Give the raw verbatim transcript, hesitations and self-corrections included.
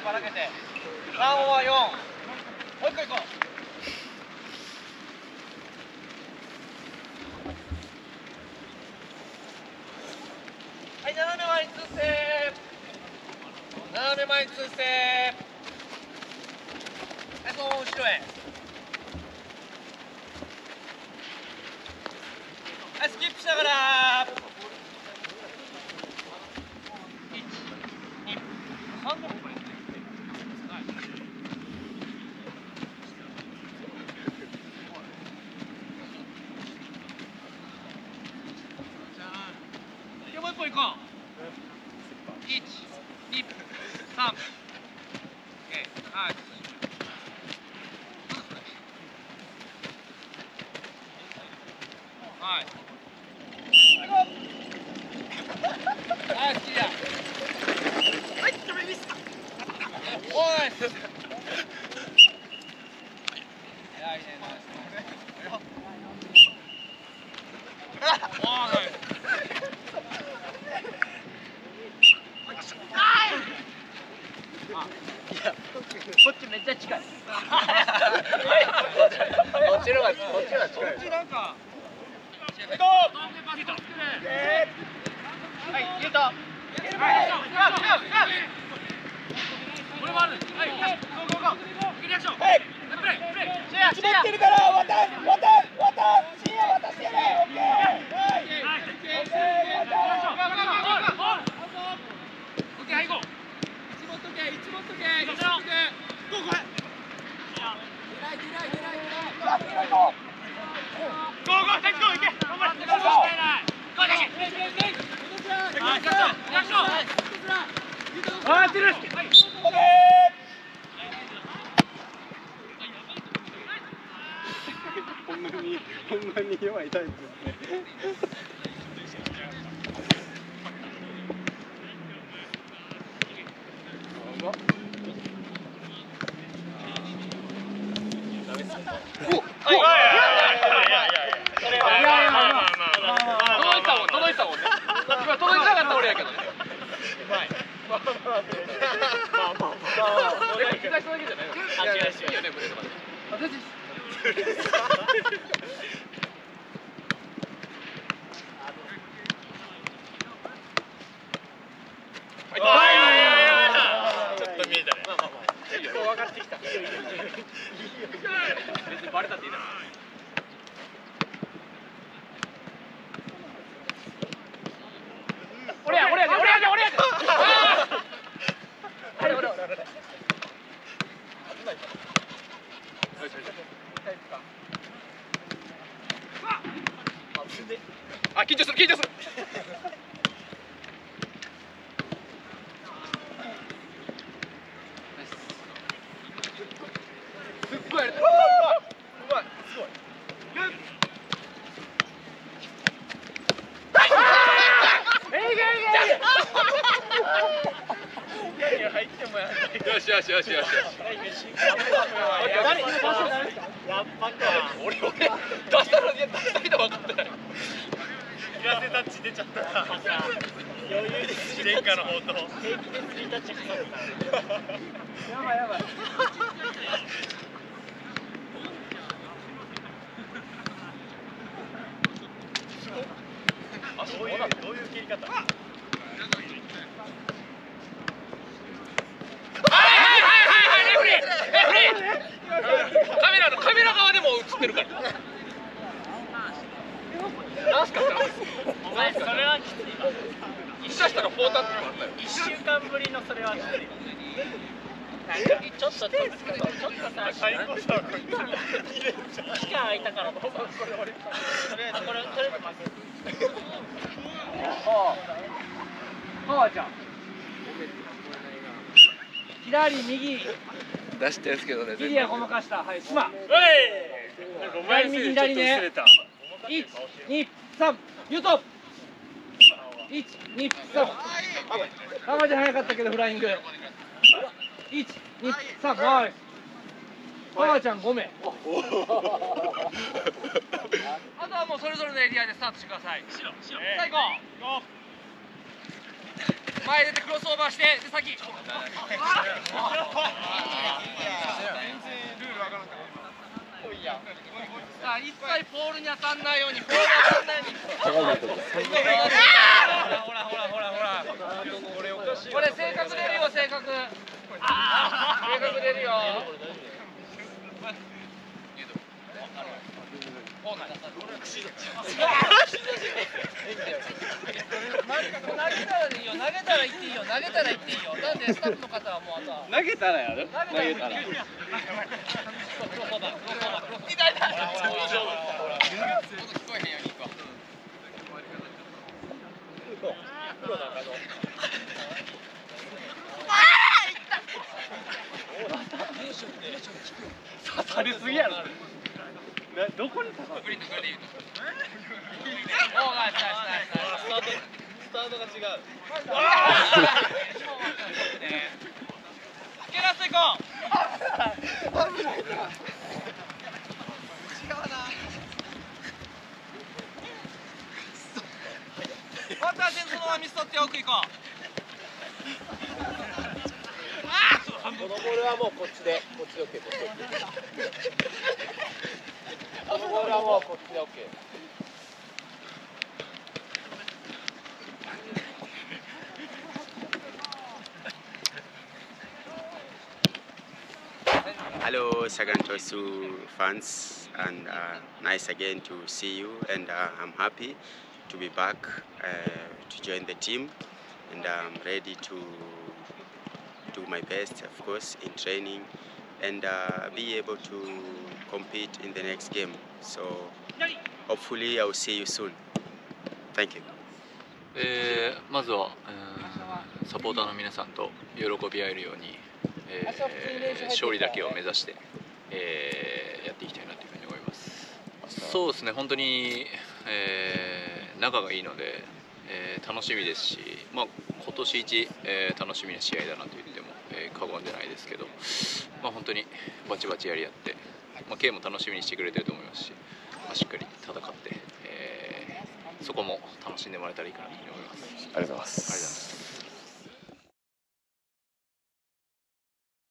ばらけて。さんはよん。もう一個いこう。はい、斜め前に通せ。斜め前に通せ。はい、そのまま後ろへ。はい、スキップしながら。いち、に、さんどここれ。もう一本いこう。いち、に、さん。オッケー、はい。はい。はい、好きだ。はい、ダメミスった。おい。早いね、ナイス。おい。こっちめっちゃ近い。こっちのが、こっちが近い。こっちなんか。行こう。はい、ゲート。これもある。はい、ゴーゴーゴー。リアクション。はい。プレイ、プレイ。シェア、シェア。ってるから、渡、渡、渡、シェア渡してね。オッケー。はい。オッケー。オッケー。オッケー、はい、行こう。一持っとけ、一持っとけ、一持っとけ。どこへ。ゴーゴー、タッチゴー、行け。頑張れ。ゴーゴー。ゴータッチ。あ、やってる。オッケー。 ほんまに、ほんまに弱いタイプですね。 届いたもんね。今届いてなかった俺やけどね。うまい。まあまあまあ。まあまあ。でも膝下だけじゃないの。あ、違うし。いいよね、胸とかで。私。ちょっと見えたね。まあまあまあ。いいよ。分かってきた。いいよいいよ。別にバレたっていいだろ。俺や俺やで俺やで俺やで。俺俺俺俺。危ないか。よしよし。あ、緊張する緊張する。すっごいやれてる。うまいすごい。よしよしよしよし。やっぱか。俺俺出したのに出したけど分かってない。いらせタッチ出ちゃったな。余裕で殿下の方と。平気でスリータッチかかるから。やばいやばい。あ、どういうどういう蹴り方。カメラのカメラ側でも映ってるから。なんすか。お前それはきついわ。一緒したらフォータッチもあったよ。一週間ぶりのそれはきつい。ちょっとちょっとちょっとさ、最高さこいつ。期間空いたから。これ俺。とりあえずこれとりあえず負け。パワーちゃん。左右。 出してるんですけどね。 右へごまかした。はい、島。 左右左ね。 一、二、三、ユート。一、二、三。たまじゃ早かったけどフライング。一、二、三、はい。パワーちゃんご名。あとはもうそれぞれのエリアでスタートしてください。さあ行こう。前出てクロスオーバーしてで先。 さあ一切ポールに当たんないように、ポールに当たんないように。ほらほらほらほら。これ正確出るよ、正確。正確出るよ。投げたらいいよ、投げたらいっていいよ、投げたらいっていいよ。なんでスタッフの方はもうあとは投げたらやる。 投げたら。痛い痛い。 刺さりすぎやろ。などこに刺さる？ おー、ナイスナイスナイスナイス。スタートが違う。ケラス行こう。違うな。バッター戦そのままミス取って奥行こう。このボールはもうこっちで、こっちで OK、こっちで OK。このボールはもうこっちで OK。 Hello, second choice to fans, and uh, nice again to see you. And uh, I'm happy to be back uh, to join the team, and I'm ready to do my best, of course, in training, and uh, be able to compete in the next game. So hopefully, I will see you soon. Thank you. えーまずは、えーサポーターの皆さんと喜び合えるように、えー勝利だけを目指して、えーやっていきたいなというふうに思います。そうですね、本当に、えー仲がいいので、えー楽しみですし、まあ、今年一、えー楽しみな試合だなと言っても、えー過言でないですけど、まあ、本当にバチバチやり合って、まあ、K も楽しみにしてくれてると思いますし、まあ、しっかり戦って、えーそこも楽しんでもらえたらいいかなと思います。 ありがとうございます。